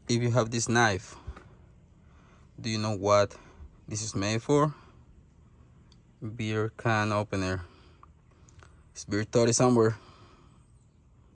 If you have this knife, do you know what this is made for? Beer can opener. It's beer 30 somewhere.